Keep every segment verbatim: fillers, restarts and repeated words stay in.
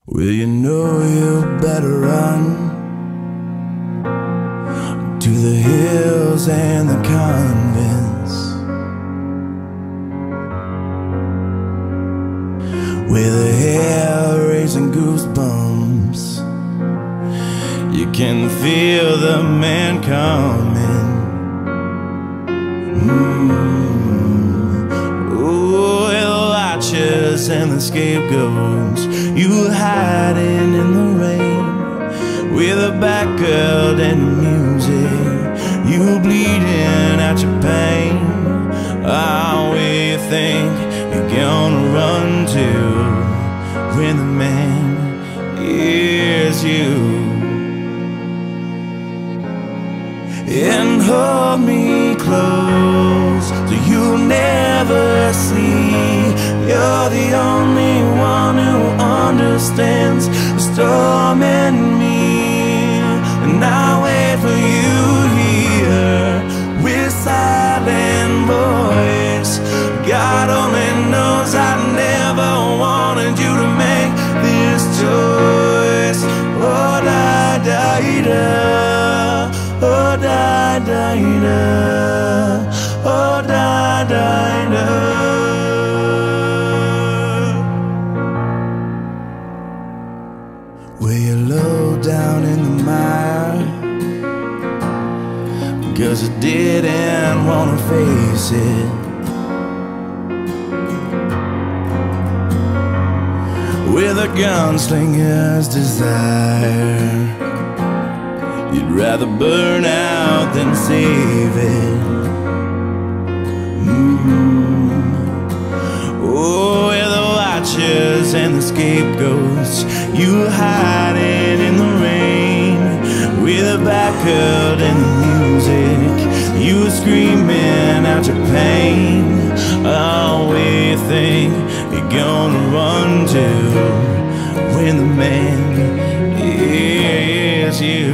Well, you know you better run to the hills and the convents, with a hair-raising goosebumps. You can feel the man coming. Mm. Ooh, the watchers and the scapegoats, you hiding in the rain, with a back girl and the music, you bleeding out your pain. Oh, where you think you're gonna run to when the man hears you? And hold me close so you'll never see. You're the only one who understands the storm and me. And I'll wait for you here with silent voice. God only knows I never wanted you to make this choice. Oh, da da da. Oh, da da da. Oh, da da da. Where you're low down in the mire, 'cause you didn't wanna face it. With a gunslinger's desire, you'd rather burn out than save it. Mm. Oh, where the watchers and the scapegoats, you hiding in the rain, with a back curled in the music, you screaming out your pain. Oh, where you think you're gonna run to when the man hears you?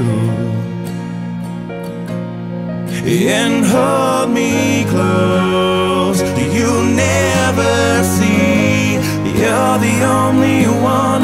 And hold me close, you'll never see. You're the only one